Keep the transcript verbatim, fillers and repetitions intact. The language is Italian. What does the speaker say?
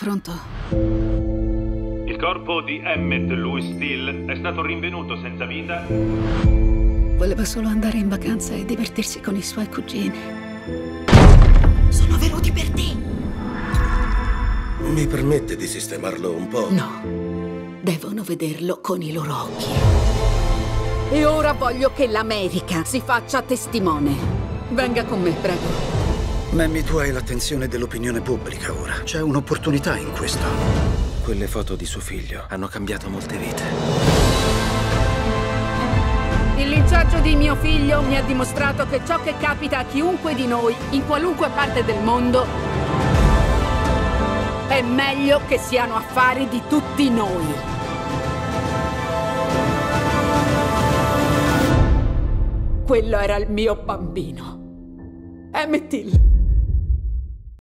pronto. Il corpo di Emmett Louis Steele è stato rinvenuto senza vita. Voleva solo andare in vacanza e divertirsi con i suoi cugini. Sono venuti per te. Mi permette di sistemarlo un po'? No, devono vederlo con i loro occhi. E ora voglio che l'America si faccia testimone. Venga con me, prego. Mammy, tu hai l'attenzione dell'opinione pubblica ora. C'è un'opportunità in questo. Quelle foto di suo figlio hanno cambiato molte vite. Il linciaggio di mio figlio mi ha dimostrato che ciò che capita a chiunque di noi, in qualunque parte del mondo, è meglio che siano affari di tutti noi. Quello era il mio bambino. Emmett Till.